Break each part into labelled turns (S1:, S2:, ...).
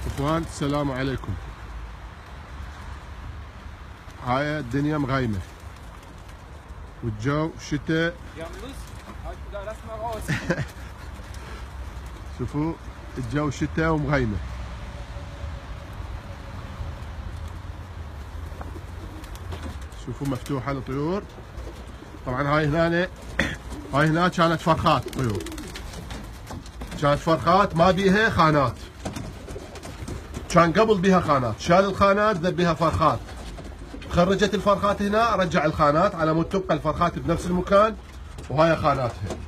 S1: اخوان السلام عليكم. هاي الدنيا مغيمة والجو شتاء. شوفوا الجو شتاء ومغيمة. شوفوا مفتوحة الطيور. طبعا هاي هنا كانت فرخات طيور، كانت فرخات ما بيها خانات، كان قبل بيها خانات، شال الخانات ذب بيها فرخات، خرجت الفرخات هنا رجع الخانات على مود تبقى الفرخات بنفس المكان وهاي خاناتها.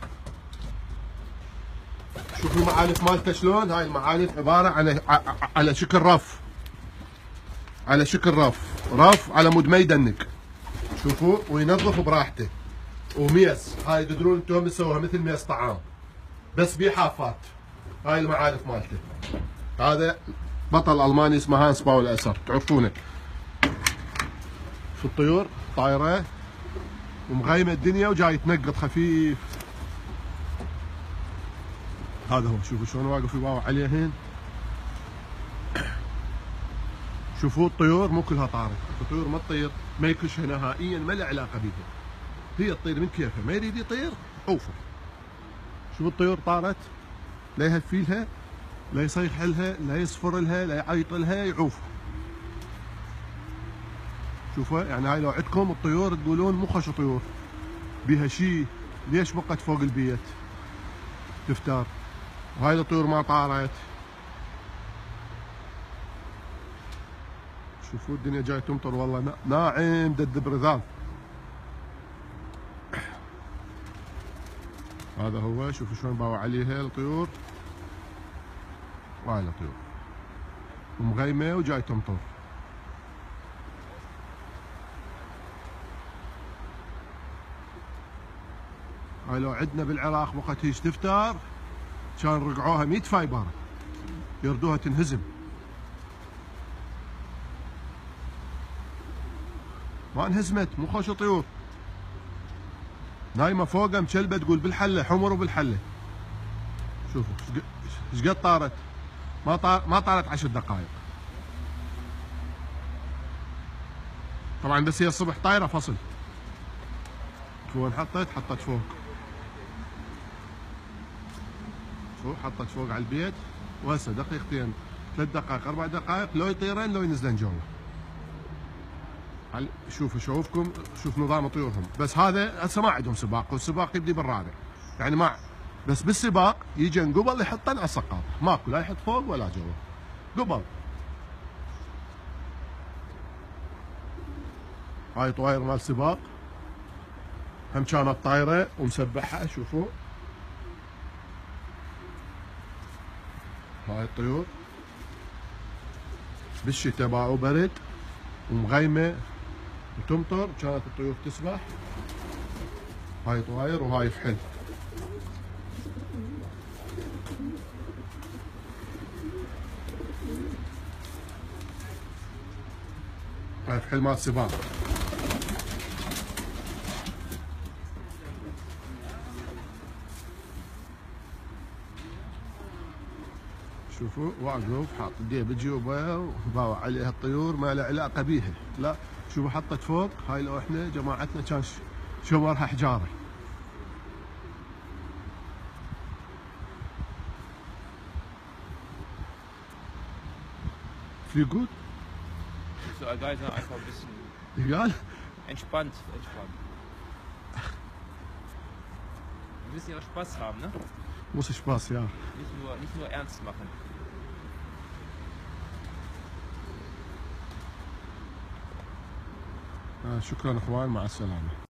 S1: شوفوا المعالف مالته شلون. هاي المعالف عبارة على شكل رف، على شكل رف على مود ما يدنك. شوفوا وينظف براحته. وميس هاي تدرون انتم يسووها مثل ميس طعام بس بحافات. هاي المعالف مالته. هذا بطل الماني اسمه هانس باول اسر، تعرفونه. في الطيور طايره ومغيمه الدنيا وجاي يتنقط خفيف. هذا هو، شوفوا شلون واقف يباوع عليهن. شوفوا الطيور مو كلها طارت، الطيور ما تطير، ما يكشها نهائيا، ما له علاقه بيها، هي تطير من كيفها، ما يريد يطير عوفه. شوفوا الطيور طارت، لا يهفي لها، لا يصيح لها، لا يصفر لها، لا يعيط لها، يعوفها. شوفوا يعني هاي لو عندكم الطيور تقولون مو خوش طيور بيها شيء، ليش بقت فوق البيت تفتر؟ وهاي الطيور ما طارت. شوفوا الدنيا جاي تمطر والله، ناعم دد برذاذ. هذا هو، شوفوا شلون باوع عليها الطيور. وهاي الطيور ومغيمه وجاي تمطر. هاي لو عندنا بالعراق وقت هيج تفتر كان رقعوها 100 فايبر يردوها تنهزم. ما انهزمت، مو خوش طيور، نايمه فوقها مشلبه تقول بالحله، حمر وبالحله. شوفوا ايش قد طارت، ما طارت 10 دقائق. طبعا بس هي الصبح طايره فصل. وين حطت فوق، شوف حطت فوق على البيت. وهسه دقيقتين 3 دقائق 4 دقائق لو يطيرن لو ينزلن جوا. شوفوا شوفكم، شوف نظام طيورهم. بس هذا هسه ما عندهم سباق، والسباق يبدي بالرابع يعني ما، بس بالسباق يجن قبل يحطن على السقاط، ماكو لا يحط فوق ولا جوا، قبل. هاي طواير مال سباق هم كانت طايره ومسبحه. شوفوا هاي الطيور بالشتاء باعوا برد ومغيمه وتمطر، كانت الطيور تسبح. هاي طواير وهاي فحل. هاي فحل مال سباق. شوفوا واقف حاط يديه بجيوبه وباوع عليها الطيور، ما له علاقه بيها، لا. شوفوا حطت فوق. هاي لو احنا جماعتنا كان شمرها حجاره. Viel gut?
S2: So, Guys, einfach ein bisschen
S1: Egal?
S2: entspannt. Wir müssen ja auch Spaß haben, ne?
S1: Muss Spaß, ja.
S2: Nicht nur ernst machen.
S1: شكرا اخوان، مع السلامه.